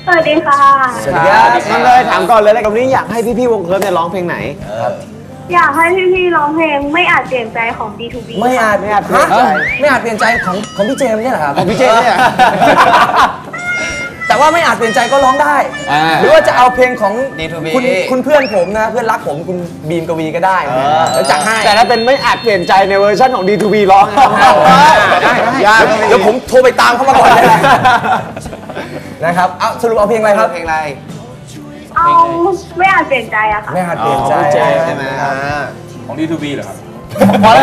สวัสดีค่ะสวัสดีครับงั้นเลยถามก่อนเลยกับนี้อยากให้พี่ๆวงเคิร์ฟเนี่ยร้องเพลงไหนอยากให้พี่ๆร้องเพลงไม่อาจเปลี่ยนใจของ D2B ไม่อาจเปลี่ยนใจไม่อาจเปลี่ยนใจของพี่เจมส์เนี่ยเหรอครับของพี่เจมส์เนี่ยแต่ว่าไม่อาจเปลี่ยนใจก็ร้องได้หรือว่าจะเอาเพลงของ D2B คุณเพื่อนผมนะเพื่อนรักผมคุณบีมกวีก็ได้แล้วจัดให้แต่ถ้าเป็นไม่อาจเปลี่ยนใจในเวอร์ชันของ D2B ร้องได้เดี๋ยวผมโทรไปตามเขามาก่อนเลยนะครับเอาสรุปเอาเพลงอะไรครับเพลงอะไรเอาไม่อาจเปลี่ยนใจอะค่ะไม่อาจเปลี่ยนใจใช่ไหมของ D2B เหรอครับพอแล้ว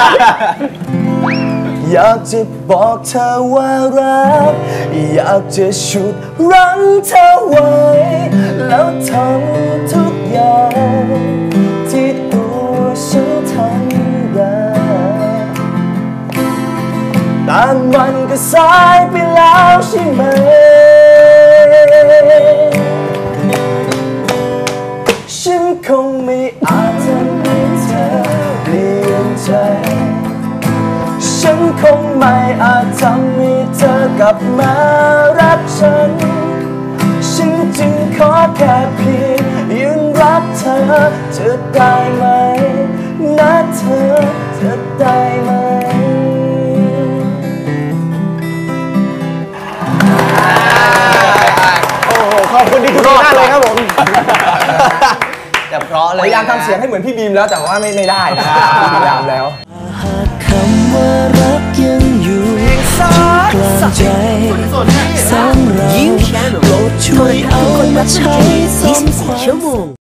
อยากจะบอกเธอว่ารักอยากจะฉุดรั้งเธอไว้แล้วทำทุกอย่างที่ตัวฉันทำได้แต่มันก็สายไปแล้วใช่ไหมฉันคงไม่อาจทำให้เธอเปลี่ยนใจฉันคงไม่อาจทำให้เธอกลับมารักฉันฉันจึงขอแค่เพียงยืนรักเธอจะได้ไหมนะเธอจะได้ไหมโอ้โหขอบคุณที่ทุกท่านเลยครับผมแต่เพราะเลยพยายามทำเสียงให้เหมือนพี่บีมแล้วแต่ว่าไม่ได้นะพยายามแล้วหากคำว่ารักยังอยู่ที่กลางใจสองเราโปรดช่วยเอามาใช้24 ชั่วโมง